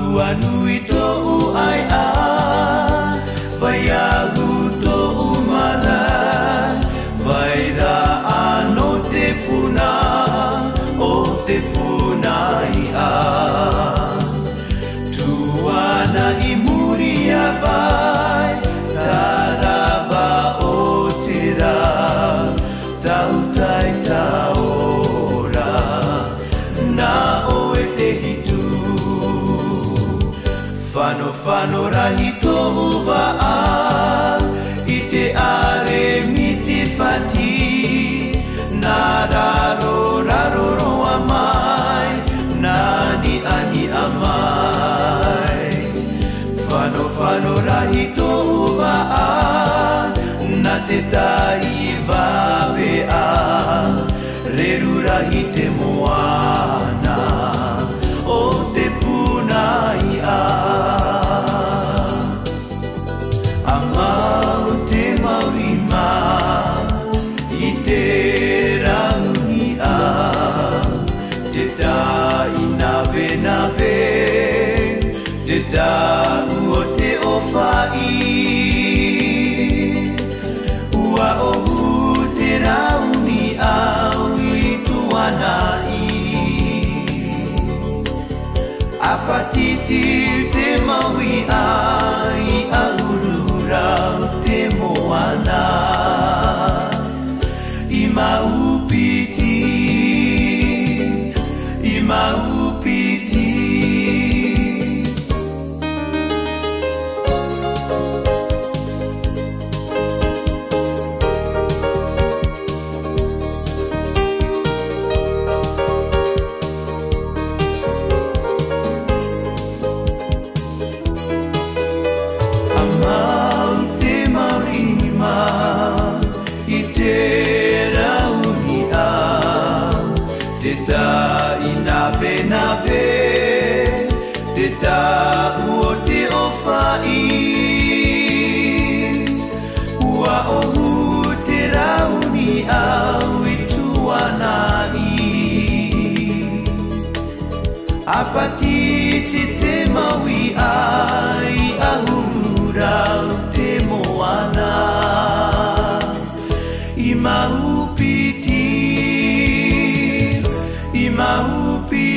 Nui to'u ai a vai ahu to'u mana vai ra'an o te puna ia tuana i muri a vai tarava o te rā tau tai taora na oe te hitu Whano rahi tohu wa'a I te are mi te whati Nā raro roa mai Nani ani a mai Whano rahi tohu wa'a Na te tai wawea Reru rahi te moana O te puna ia Te tāu o te owhai Ua ohu te rauni au I tuana I Apatiti te maui ai Ahurura te moana I maupiti Te tāu o te owhai Ua ohu te rauni au I tuana I Apatiti te maui ai Ahura te moana I maupiti